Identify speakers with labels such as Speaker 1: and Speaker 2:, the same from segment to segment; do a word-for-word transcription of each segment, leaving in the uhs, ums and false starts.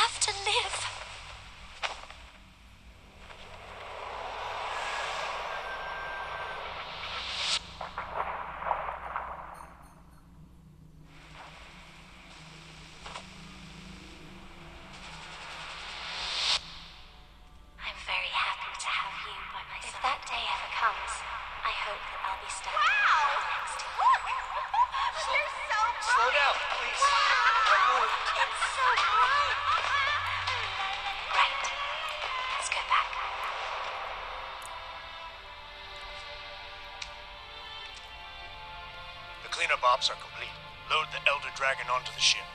Speaker 1: have to live. I'm very happy to have you by my side. If that day ever comes, I hope that I'll be standing
Speaker 2: Wow!
Speaker 1: next to you.
Speaker 2: Look! They're so bright!
Speaker 3: Slow down, please.
Speaker 2: Wow! It's so bright!
Speaker 1: Right. Let's go back.
Speaker 3: The cleanup ops are complete. Load the Elder Dragon onto the ship.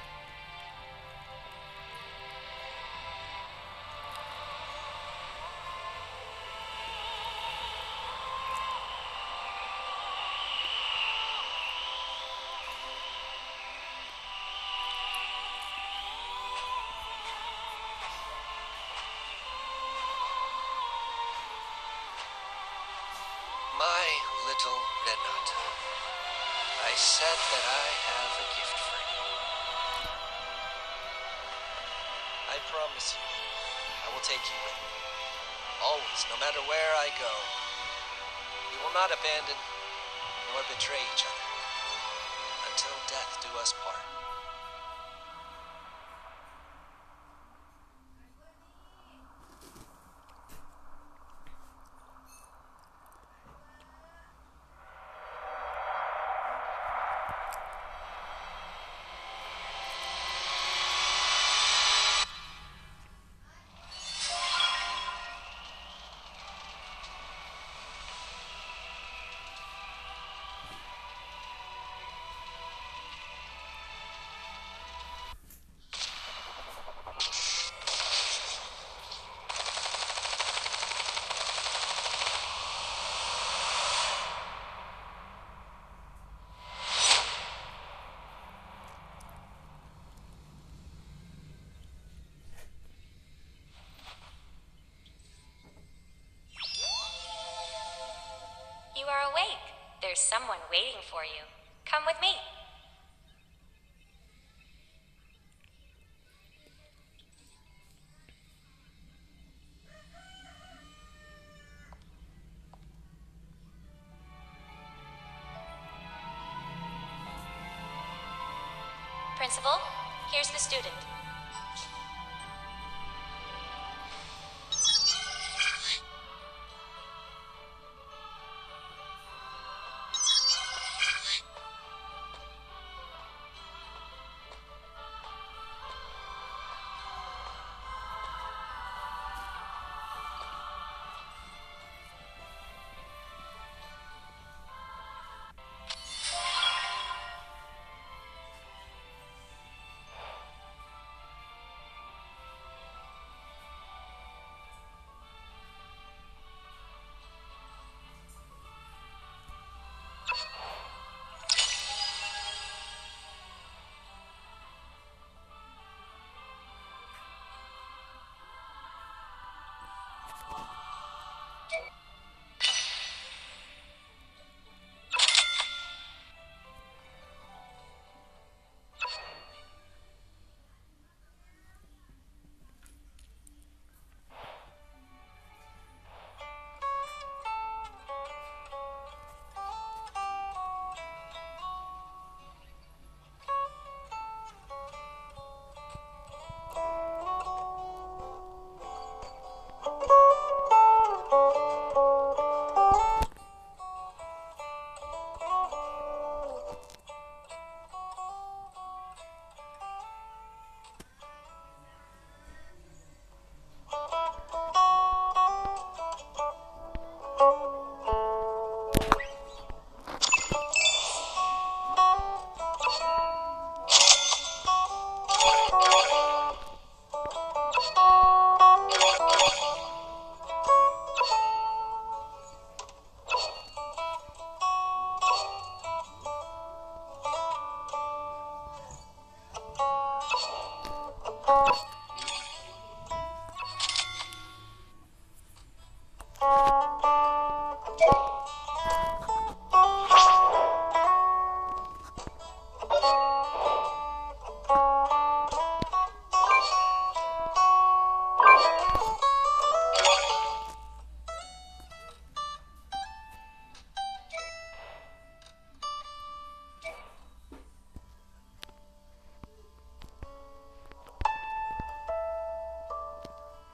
Speaker 4: My little Renata, I said that I have a gift for you. I promise you, I will take you with me. Always, no matter where I go. We will not abandon nor betray each other until death do us part.
Speaker 1: You are awake. There's someone waiting for you. Come with me. Principal, here's the student.